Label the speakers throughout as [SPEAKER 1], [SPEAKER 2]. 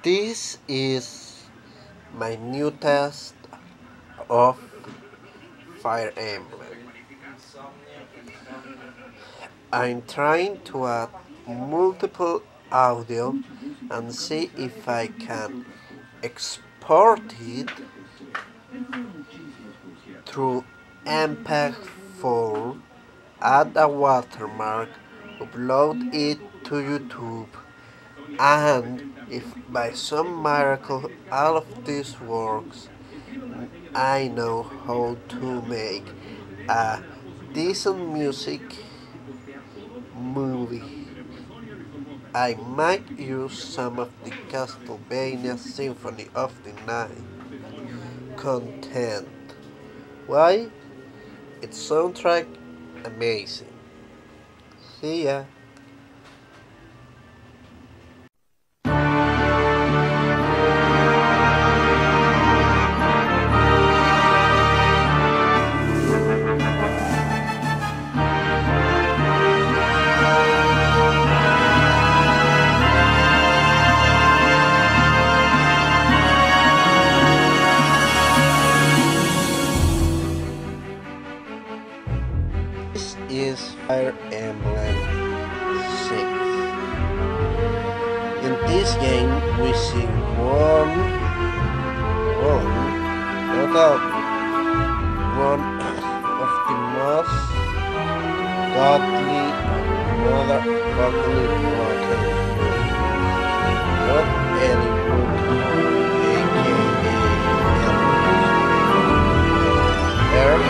[SPEAKER 1] This is my new test of Fire Emblem. I'm trying to add multiple audio and see if I can export it through MPEG-4, add a watermark, upload it to YouTube, and if by some miracle all of this works, I know how to make a decent music movie. I might use some of the Castlevania Symphony of the Night content. Why? Its soundtrack amazing. See ya. This is Fire Emblem 6. In this game we see one of the most godly motherfucking broken. Not any book, aka Earth.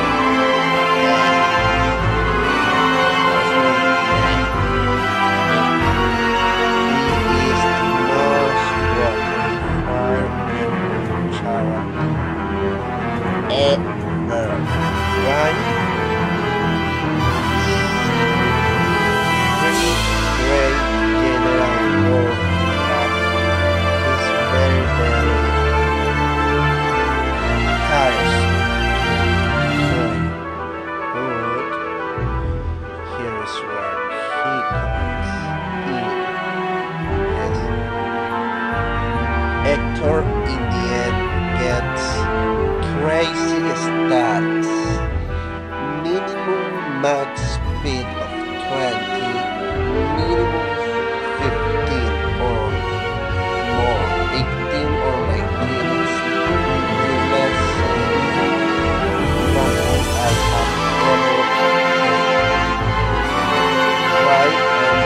[SPEAKER 1] Hector in the end gets crazy stats, minimum max speed of 20, minimum 15 or more, 18 or 19 is the less number I have ever tested. Why am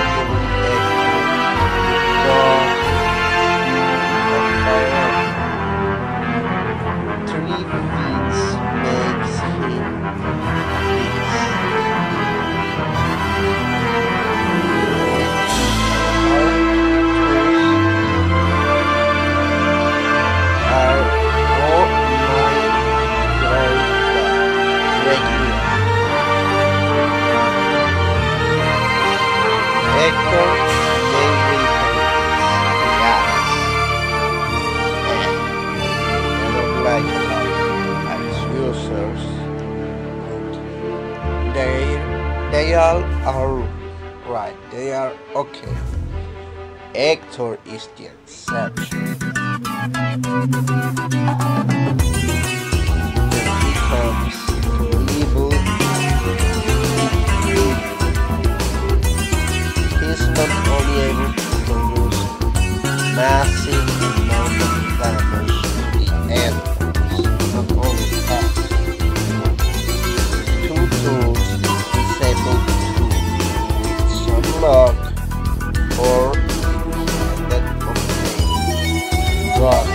[SPEAKER 1] They all are right, they are okay. Hector is the exception. When he comes to evil, he's not only able to produce massive amount of damage to the enemies, not only that, two tools luck or that of God.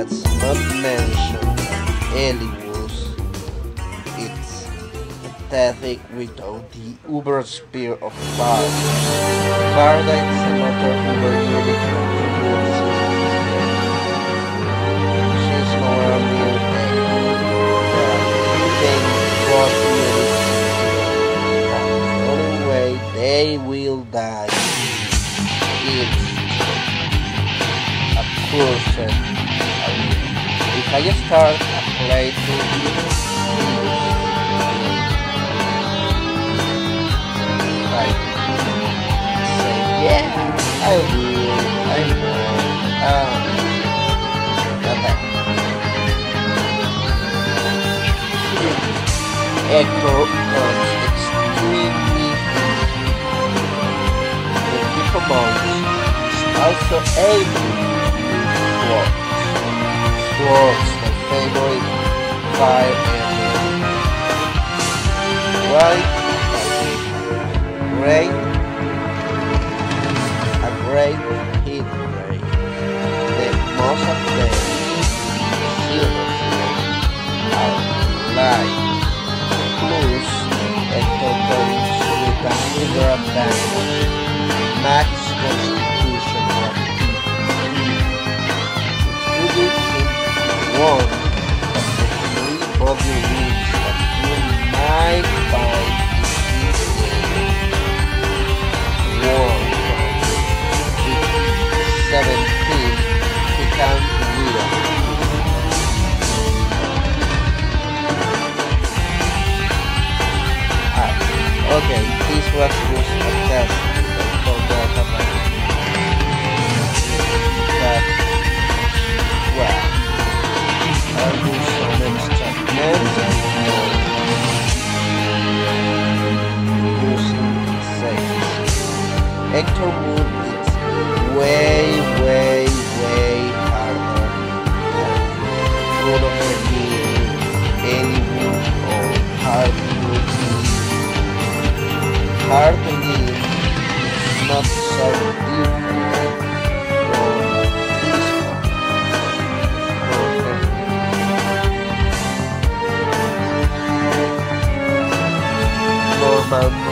[SPEAKER 1] let's not mention Elius. It's pathetic without the uber spear of Varda. Varda is another uber unit contribution. She's nowhere near God the only way they will die is a cursed. If I start a playthrough, I say, yeah, I will, I know, okay. Hector comes extremely the Pokemon is also able to use swords, my favorite fire emblem. Why? Great, a great hit rate. The most of them silver are light. Plus, Hector comes with a silver advantage, max constitution of which you give one of the three body wounds that you might find one with 17 he can wither. Okay, this was just a test. I forgot about it. But, well, I'll do some enchantments using saves. Hector Moon is way harder than Road of the Moon, any moon, or hard routine. Hard to me is not so different from this one. Normal